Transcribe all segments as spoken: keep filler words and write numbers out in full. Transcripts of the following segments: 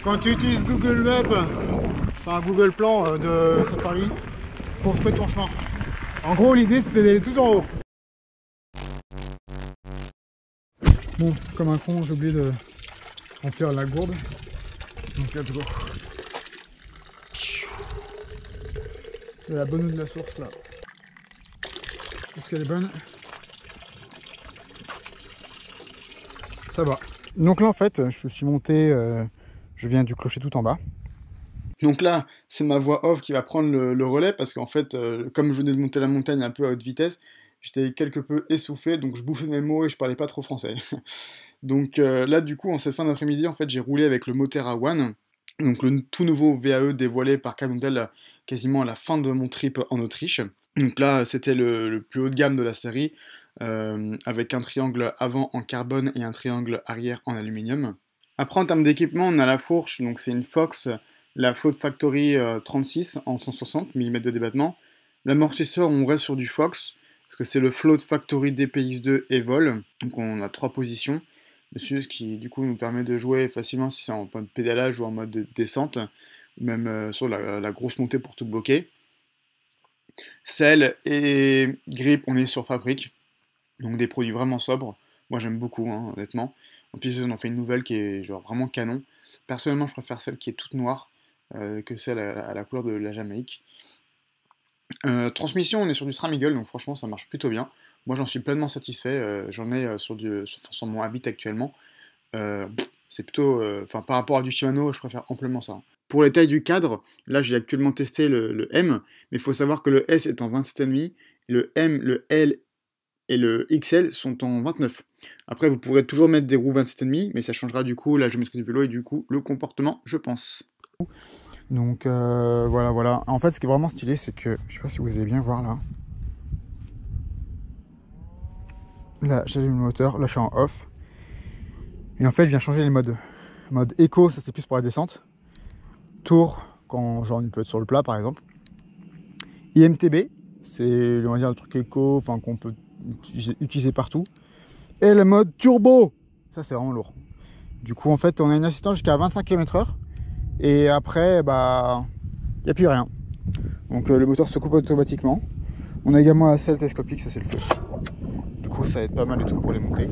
quand tu utilises Google Maps, enfin Google Plan de Safari, pour trouver ton chemin. En gros, l'idée c'était d'aller tout en haut. Bon, comme un con, j'ai oublié de remplir la gourde. Donc let's go. C'est la bonne eau de la source là. Est-ce qu'elle est bonne? Ça va. Donc là en fait, je suis monté, euh, je viens du clocher tout en bas. Donc là, c'est ma voix off qui va prendre le, le relais parce qu'en fait, euh, comme je venais de monter la montagne un peu à haute vitesse, j'étais quelque peu essoufflé, donc je bouffais mes mots et je parlais pas trop français. Donc euh, là, du coup, en cette fin d'après-midi, en fait, j'ai roulé avec le Moterra One, donc le tout nouveau V A E dévoilé par Canon-Del quasiment à la fin de mon trip en Autriche. Donc là, c'était le, le plus haut de gamme de la série, euh, avec un triangle avant en carbone et un triangle arrière en aluminium. Après, en termes d'équipement, on a la fourche, donc c'est une Fox, la Float Factory euh, trente-six en cent soixante millimètres de débattement. L'amortisseur, on reste sur du Fox, parce que c'est le Float Factory D P X deux Evol, donc on a trois positions dessus, ce qui du coup nous permet de jouer facilement si c'est en mode pédalage ou en mode de descente, ou même euh, sur la, la grosse montée pour tout bloquer. Selle et grip, on est sur Fabric, donc des produits vraiment sobres. Moi j'aime beaucoup, hein, honnêtement. En plus on en fait une nouvelle qui est genre vraiment canon. Personnellement je préfère celle qui est toute noire euh, que celle à la, à la couleur de la Jamaïque. Euh, transmission, on est sur du SRAM Eagle, donc franchement ça marche plutôt bien. Moi j'en suis pleinement satisfait, euh, j'en ai euh, sur, du, sur, sur mon Habit actuellement. Euh, c'est plutôt, enfin euh, par rapport à du Shimano, je préfère amplement ça. Pour les tailles du cadre, là j'ai actuellement testé le, le M, mais il faut savoir que le S est en vingt-sept virgule cinq, le M, le L et le X L sont en vingt-neuf. Après vous pourrez toujours mettre des roues vingt-sept virgule cinq, mais ça changera du coup la géométrie du vélo et du coup le comportement, je pense. Donc euh, voilà, voilà. En fait, ce qui est vraiment stylé, c'est que, je sais pas si vous allez bien voir là. Là, j'allume le moteur, là je suis en off. Et en fait, je viens changer les modes. Mode éco, ça c'est plus pour la descente. Tour, quand genre il peut être sur le plat par exemple. I M T B, c'est on va dire le truc éco, enfin qu'on peut utiliser partout. Et le mode turbo, ça c'est vraiment lourd. Du coup, en fait, on a une assistance jusqu'à vingt-cinq kilomètres heure. Et après, bah, il n'y a plus rien. Donc euh, le moteur se coupe automatiquement. On a également la selle télescopique, ça c'est le feu. Du coup, ça va être pas mal et tout pour les monter.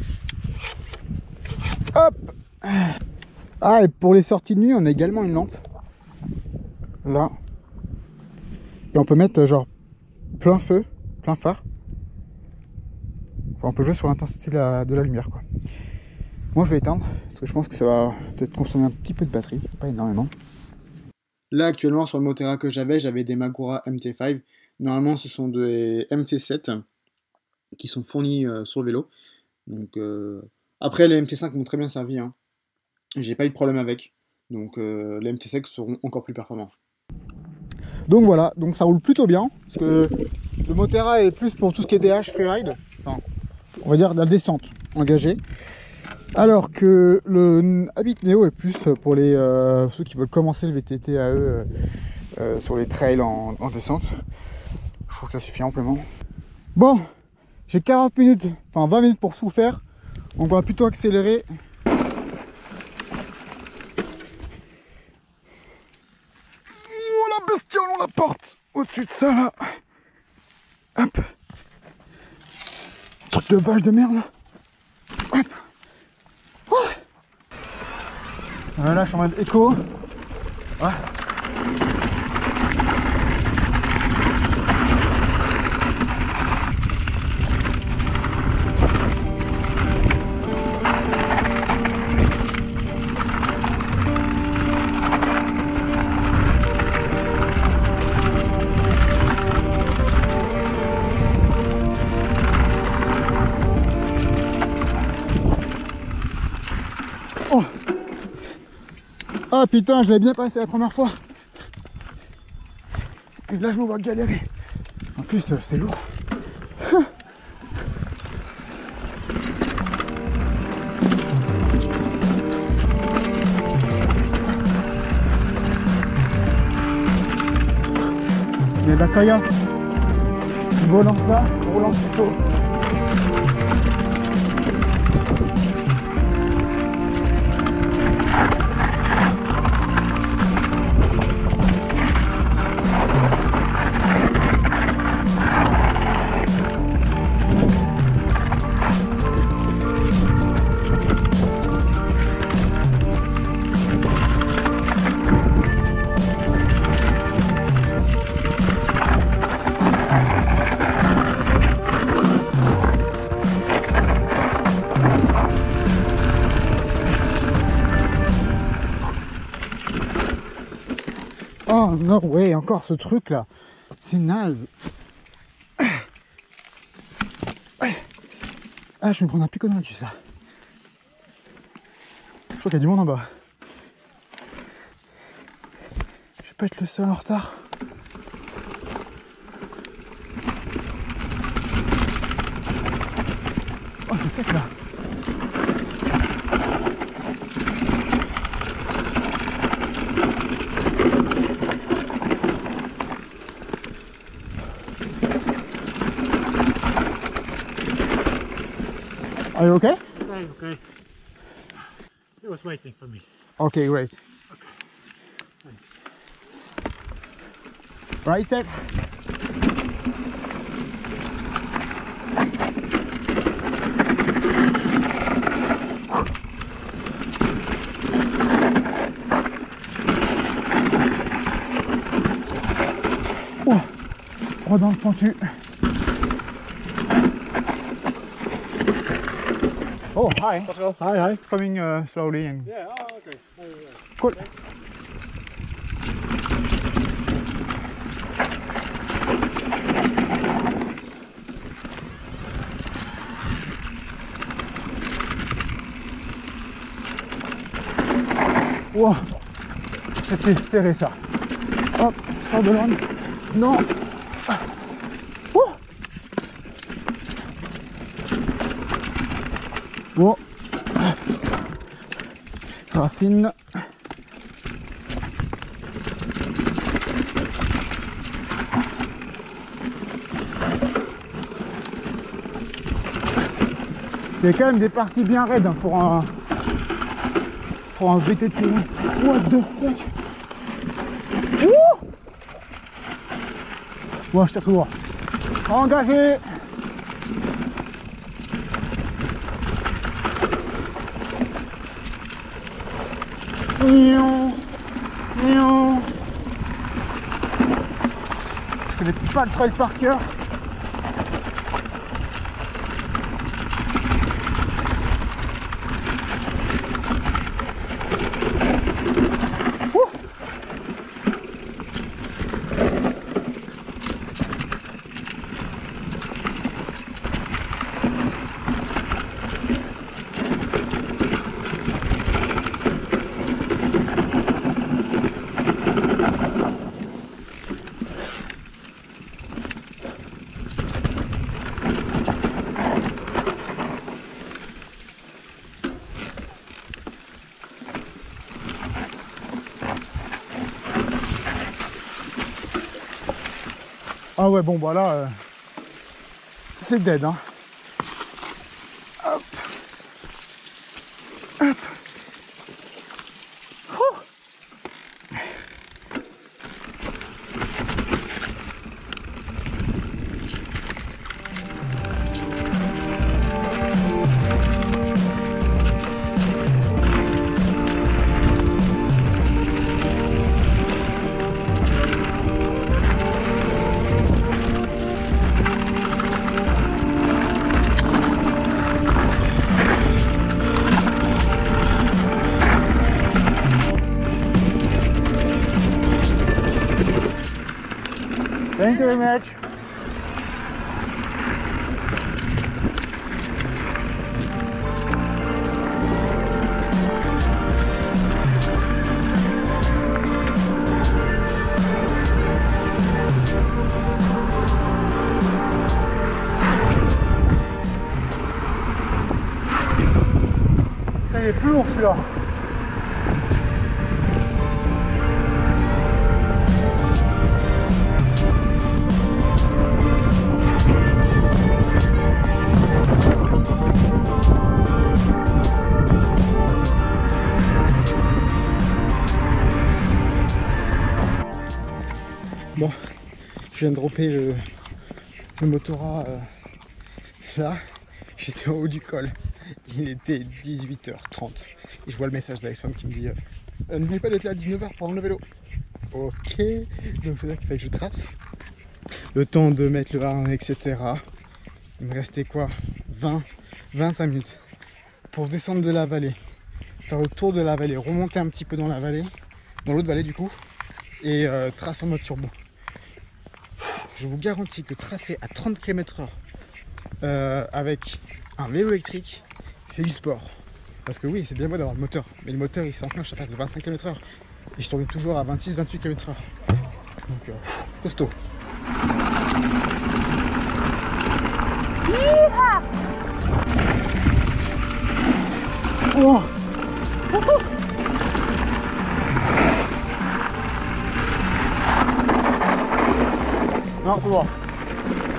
Hop! Ah, et pour les sorties de nuit, on a également une lampe. Là. Et on peut mettre euh, genre plein feu, plein phare. Enfin, on peut jouer sur l'intensité de la, de la lumière, quoi. Moi, je vais éteindre, parce que je pense que ça va peut-être consommer un petit peu de batterie, pas énormément. Là, actuellement, sur le Moterra que j'avais, j'avais des Magura M T cinq. Normalement, ce sont des M T sept qui sont fournis euh, sur le vélo. Donc, euh... après, les M T cinq m'ont très bien servi. Hein. J'ai pas eu de problème avec. Donc, euh, les M T cinq seront encore plus performants. Donc voilà, donc ça roule plutôt bien. Parce que le Moterra est plus pour tout ce qui est D H, freeride. Enfin, on va dire de la descente engagée. Alors que le Habit Neo est plus pour les euh, ceux qui veulent commencer le V T T à eux euh, euh, sur les trails en, en descente. Je trouve que ça suffit amplement. Bon, j'ai quarante minutes, enfin vingt minutes pour tout faire. On va plutôt accélérer. Oh la bestiole, on la porte au-dessus de ça là. Hop. Truc de vache de merde là. Hop. Là je suis en mode éco. Ouais. Oh. Ah putain, je l'ai bien passé la première fois. Et là je me vois galérer. En plus c'est lourd. Il y a de la caillasse. Volant ça, roulant plutôt. putain, no way, encore ce truc là. C'est naze. Ah, je vais me prendre un pico dans la cuisse là. Je crois qu'il y a du monde en bas. Je vais pas être le seul en retard. Oh, c'est sec là. Are you okay? I'm okay. He was waiting for me. Okay, great. Okay. Thanks. Right step. Oh, oh dans le pentu. Oh, hi. Hi, hi. Coming uh, slowly and. Yeah, oh, okay. Oh, yeah. Cool. Okay. Wow, c'était serré ça. Hop, sors de l'âne. Non. Oh. Bon. Racine. Il y a quand même des parties bien raides hein, pour un pour un V T T. What the fuck? Ouh! Ouais, je t'ai trouvé. Engagé. Nion. Nion. Je connais pas le trail par cœur. Ah ouais, bon bah là, euh, c'est dead hein. Hop. Hop. Oh. Thank you very much. Il est plus lourd celui-là. Bon, je viens de dropper le, le Motora euh, là, j'étais en haut du col, il était dix-huit heures trente et je vois le message d'Alexandre qui me dit euh, n'oubliez pas d'être là à dix-neuf heures pour prendre le vélo. Ok, donc c'est là qu'il fallait que je trace. Le temps de mettre le harnais, et cetera. Il me restait quoi, vingt, vingt-cinq minutes pour descendre de la vallée, faire le tour de la vallée, remonter un petit peu dans la vallée, dans l'autre vallée du coup, et euh, trace en mode turbo. Je vous garantis que tracer à trente kilomètres heure euh, avec un vélo électrique, c'est du sport. Parce que oui, c'est bien beau d'avoir le moteur, mais le moteur il s'enclenche à partir de vingt-cinq kilomètres heure et je tourne toujours à vingt-six vingt-huit kilomètres heure. Donc, euh, costaud. Oh. Non, c'est bon.